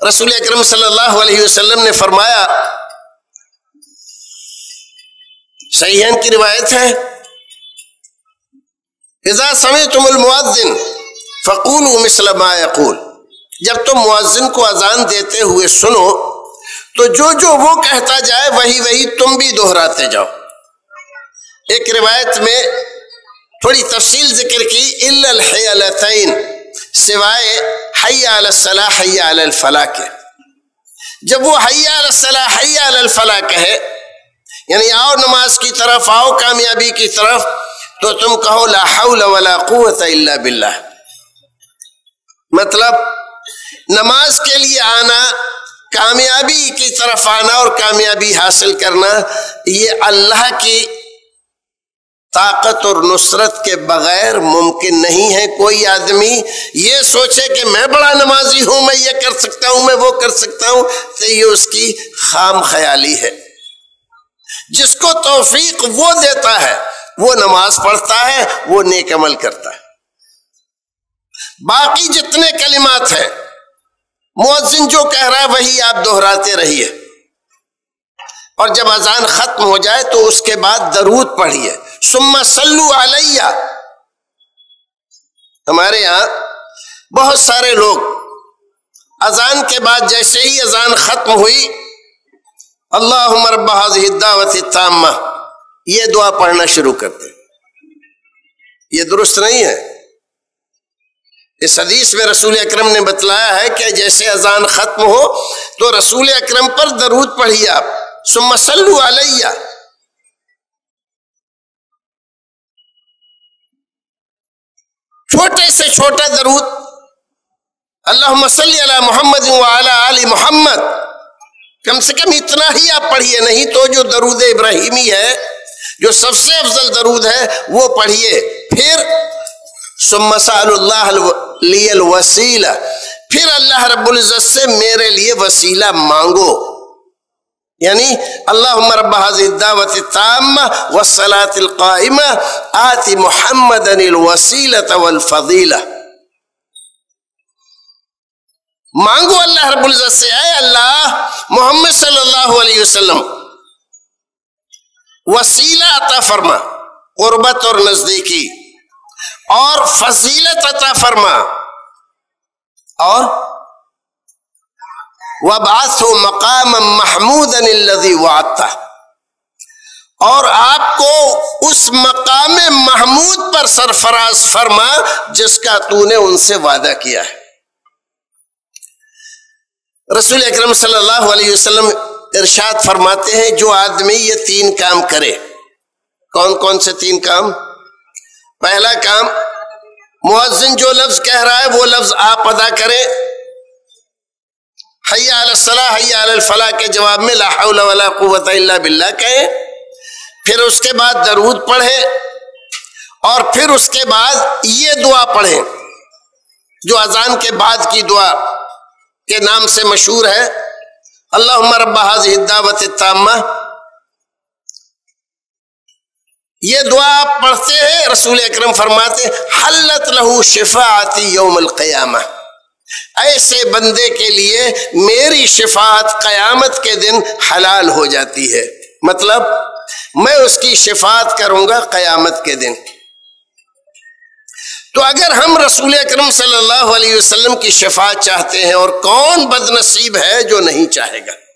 رسول اکرم صلی اللہ علیہ وسلم نے فرمایا، صحیحین کی روایت ہے، اذا سمعتم المؤذن فقولوا مثل ما يقول، جب تم مؤذن کو اذان دیتے ہوئے سنو تو جو وہ کہتا جائے وہی تم بھی دہراتے جاؤ۔ ایک روایت میں تھوڑی تفصیل ذکر کی، الا الحیلتین، سوائے حی علی الصلاح حی علی الفلاح کے۔ جب وہ حی علی الصلاح حی علی الفلاح کہے، یعنی آؤ نماز کی طرف، آؤ کامیابی کی طرف، تو تم کہو لا حول ولا قوت الا باللہ۔ مطلب نماز کے لیے آنا، کامیابی کی طرف آنا اور کامیابی حاصل کرنا، یہ اللہ کی طاقت اور نصرت کے بغیر ممکن نہیں ہے۔ کوئی آدمی یہ سوچے کہ میں بڑا نمازی ہوں، میں یہ کر سکتا ہوں، میں وہ کر سکتا ہوں، تو یہ اس کی خام خیالی ہے۔ جس کو توفیق وہ دیتا ہے وہ نماز پڑھتا ہے، وہ نیک عمل کرتا ہے۔ باقی جتنے کلمات ہیں، مؤذن جو کہہ رہا ہے وہی آپ دہراتے رہیے، اور جب اذان ختم ہو جائے تو اس کے بعد درود پڑھیے۔ ثم صلو علیہ، ہمارے ہاں بہت سارے لوگ اذان کے بعد جیسے ہی اذان ختم ہوئی، اللہم رب ہذہ الدعوۃ التامہ، یہ دعا پڑھنا شروع کرتے ہیں۔ یہ درست نہیں ہے۔ اس حدیث میں رسول اکرم نے بتلایا ہے کہ جیسے اذان ختم ہو تو رسول اکرم پر درود پڑھیے آپ، ثم صلو علیہ۔ چھوٹے سے چھوٹا درود، اللہم صلی علی محمد وعلی آل محمد، کم سے کم اتنا ہی آپ پڑھیے، نہیں تو جو درود ابراہیمی ہے جو سب سے افضل درود ہے وہ پڑھیے۔ پھر ثم سأل اللہ لی الوسیلہ، پھر اللہ رب العزت سے میرے لیے وسیلہ مانگو، یعنی اللہم رب هذه الدعوة التامة والصلاة القائمة آت محمدا الوسیلة والفضیلہ۔ مانگو اللہ رب العزت سے، اے اللہ محمد صلی اللہ علیہ وسلم وسیلہ عطا فرما، قربت اور نزدیکی، اور فضیلت عطا فرما، اور وَابْعَثْهُ مَقَامًا مَحْمُودًا الَّذِي وَعَدتَّهُ، اور آپ کو اس مقام محمود پر سرفراز فرما جس کا تو نے ان سے وعدہ کیا ہے۔ رسول اکرم صلی اللہ علیہ وسلم ارشاد فرماتے ہیں، جو آدمی یہ تین کام کرے۔ کون کون سے تین کام؟ پہلا کام، مؤذن جو لفظ کہہ رہا ہے وہ لفظ آپ ادا کریں، حی علی الصلاح حی علی الفلاح کے جواب میں لا حول ولا قوت الا باللہ کہیں، پھر اس کے بعد درود پڑھیں، اور پھر اس کے بعد یہ دعا پڑھیں جو اذان کے بعد کی دعا کے نام سے مشہور ہے، اللہم رب هذه الدعوۃ التامہ۔ یہ دعا آپ پڑھتے ہیں، رسول اکرم فرماتے حلت لہ شفاعتی یوم القیامہ، ایسے بندے کے لیے میری شفاعت قیامت کے دن حلال ہو جاتی ہے، مطلب میں اس کی شفاعت کروں گا قیامت کے دن۔ تو اگر ہم رسول اکرم صلی اللہ علیہ وسلم کی شفاعت چاہتے ہیں، اور کون بد نصیب ہے جو نہیں چاہے گا؟